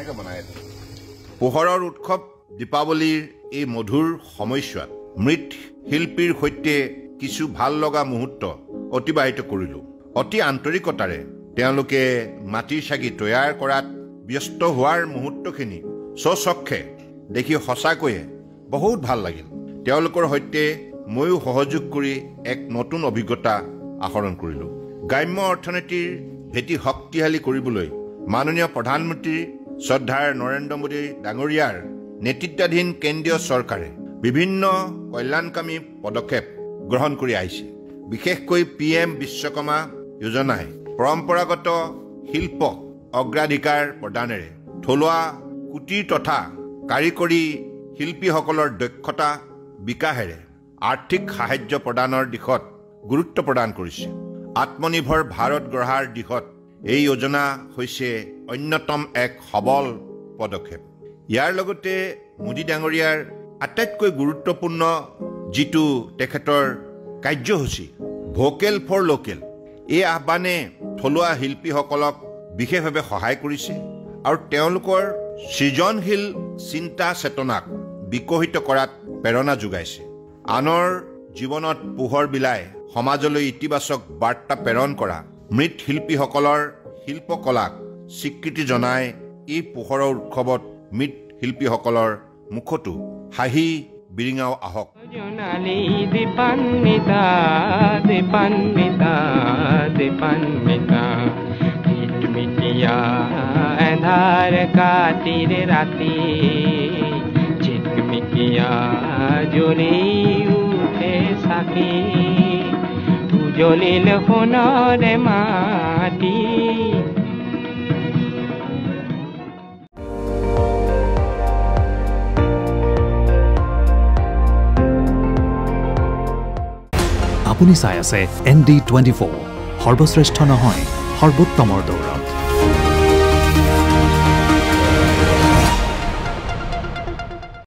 কেনেকৈ বনাই আছে পোহৰৰ উৎসৱ দীপাৱলীৰ এই মধুৰ সময়ছোৱাত মৃৎ শিল্পীৰ সৈতে কিছু ভাল লগা মুহূৰ্ত অতিবাহিত কৰিলোঁ অতি আন্তৰিকতাৰে তেওঁলোকে মাটিৰ চাকি তৈয়াৰ কৰাত ব্যস্ত হোৱাৰ মুহূৰ্তখিনি স্বচক্ষে দেখি সঁচাকৈয়ে বহুত ভাল লাগিল তেওঁলোকৰ সৈতে ময়ো সহযোগ কৰি এক নতুন অভিজ্ঞতা আহৰণ কৰিলোঁ গ্ৰাম্য অৰ্থনীতিৰ ভেটি শক্তিশালী কৰিবলৈ মাননীয় প্ৰধানমন্ত্ৰী শ্ৰদ্ধাৰ নৰেন্দ্ৰ মোদী ডাঙৰীয়াৰ নেতৃত্বাধীন কেন্দ্ৰীয় চৰকাৰে বিভিন্ন কল্যাণকামী পদক্ষেপ গ্ৰহণ কৰি আহিছে বিশেষকৈ PM বিশ্বকৰ্মা যোজনাই পৰম্পৰাগত শিল্পক অগ্ৰাধিকাৰ প্ৰদানেৰে থলুৱা কুটিৰ তথা কাৰিকৰী শিল্পীসকলৰ দক্ষতা বিকাশেৰে আৰ্থিক সাহায্য প্ৰদানৰ দিশত গুৰুত্ব প্ৰদান কৰিছে আত্মনিৰ্ভৰ ভাৰত গঢ়াৰ দিশত এই যোজনা হৈছে অন্যতম এক সবল পদক্ষেপ ইয়াৰ লগতে মোদী ডাঙৰীয়াৰ আটাইতকৈ গুৰুত্বপূৰ্ণ যিটো তেখেতৰ কাৰ্যসূচী ভোকেল ফৰ লোকেল এই আহ্বানে থলুৱা শিল্পীসকলক বিশেষভাৱে সহায় কৰিছে আৰু তেওঁলোকৰ সৃজনশীল চিন্তা চেতনাক বিকশিত কৰাত প্ৰেৰণা যোগাইছে আনৰ জীৱনত পোহৰ বিলাই সমাজলৈ ইতিবাচক বাৰ্তা প্ৰেৰণ কৰা মৃৎ শিল্পীসকলৰ শিল্পকলাক স্বীকৃতি জনাই এই পোহৰৰ উৎসৱত মৃৎ শিল্পীসকলৰ মুখতো হাঁহি বিৰিঙাও আহক এন্ধাৰ কাটিৰ ৰাতি ঝিকমিকিয়া জ্বলি উঠে চাকি উজ্বলিল সোণৰে মাটি আপুনি চাই আছে ND24 সৰ্বশ্ৰেষ্ঠ নহয় সৰ্বোত্তমৰ দৌৰ